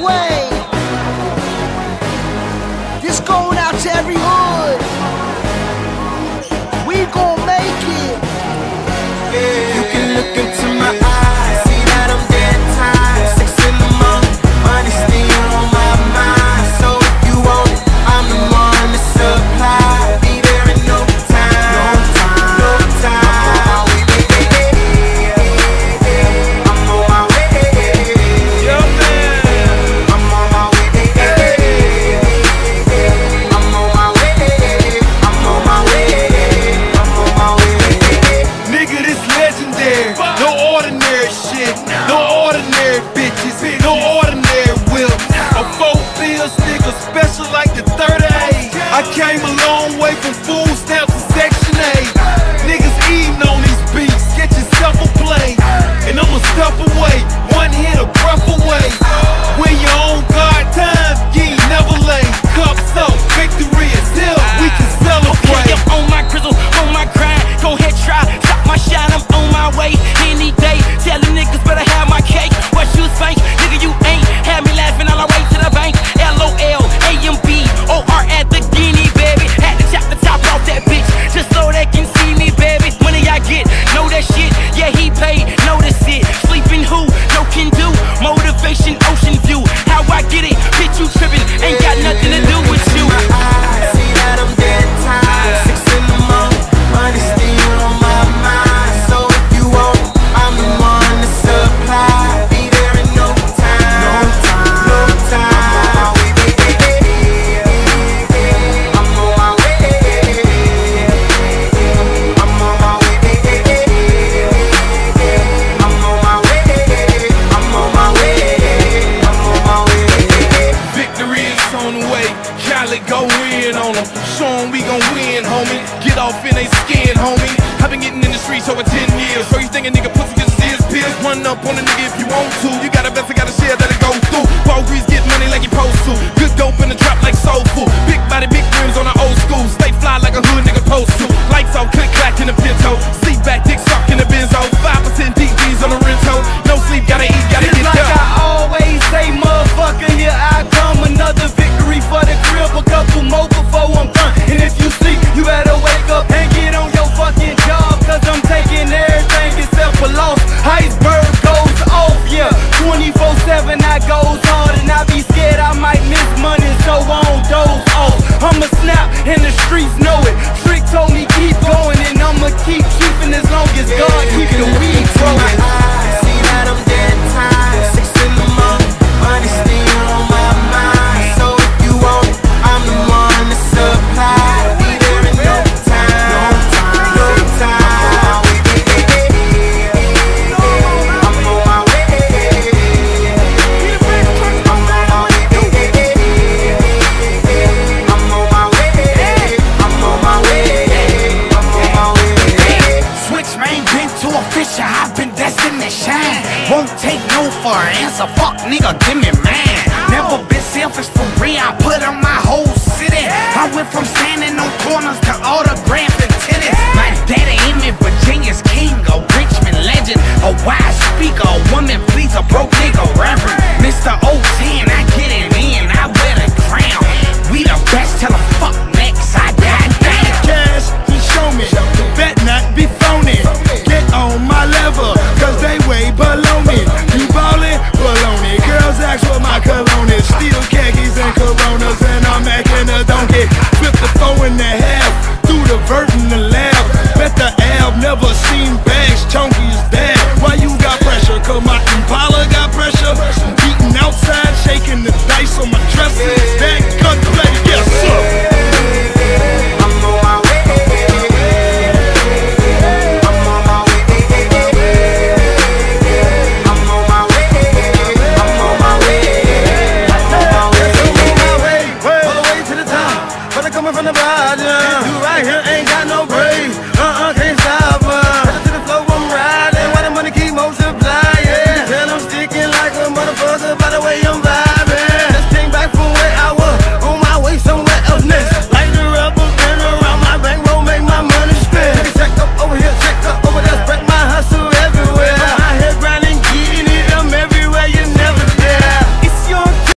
way. This going out to every hood. We gon' make it. You can look into my eyes, see that I'm dead tired. 6 in the morning, money still on my mind. So if you want it, I'm the one to supply. Be there in no time, no time. I'm on my way. Yeah, man. I'm on my way. I'm on my way. I'm on my way. I'm on my way. Nigga, this legendary. No ordinary shit. No ordinary bitches. No ordinary whip. A 4 bills nigga special like the 30A. I came a long way from food stamps to Section 8. Niggas eating on these beats. Get yourself a plate. And I'ma step away. One hit, a breath away. When you're on guard time, you ain't never late. Cups up, victory is here. We can celebrate. Okay, I'm on my grizzle, on my grind. Go ahead, try, stop my shine. I'm on my way any day. Tell the niggas better have my cake. What you think, nigga? You ain't had me laughing all the way to the bank. LOL, AMB, OR at the guinea, baby. Had to chop the top off that bitch just so they can see me, baby. Money I get, know that shit. Yeah, he paid, notice it. Sleeping who? No can do. Motivation, ocean view. How I get it? Bitch, you tripping. Ain't got nothing to do with you. See that I'm dead tired. 6 in the morning, money still on my mind. So if you want it, I'm the one to supply. Be there in no time, no time. I'm on my way. I'm on my way. I'm on my way. I'm on my way. I'm on my way. Victory is on the way. Khaled go in on them. Show 'em we gon' win, homie. Get off in they skin, homie. I've been getting in the streets over 10 years. So you think a nigga pussy just see his pills? Run up on a nigga if you want to. You got a vest, I got a share that it go through. Paul Grease get money like you supposed to. Good dope in the trap like soul food. Big body, big rims on the old school. Stay fly like a hood nigga supposed to. Lights off, click clack in the pinto. Seat back, dick suck in the benzo. 5% DGs on the rental. No sleep, gotta eat, gotta Just get like done. I always say, motherfucker, here I come. Another victory for the crib, a couple more before I'm done. And if you sleep, you better wake up and get on your fucking job. Cause I'm taking everything except for loss. Iceberg goes off, yeah. 24/7 I goes hard and I be scared I might miss money, so I don't doze off. I'ma snap and the streets know it. Trick told me keep going and I'ma keep keeping as long as God keep the weed growing. See that I'm dead tired. 6 in the morning, money still on my mind. So if you want it, I'm the one to supply. Be there in no time, no time. I'm on my way. I'm on my way. I'm on my way. I'm on my way. I'm on my way. Switch man, been to a fisher, I've been destined to shine. Won't take no for an answer, fuck nigga, give me man. Never been selfish for real, I put on my whole city. I went from standing on corners to autographs and tennis. My daddy in me, Virginia's king, a Richmond legend, a wise speaker, a woman please, a broke nigga reverend. Mr. 010,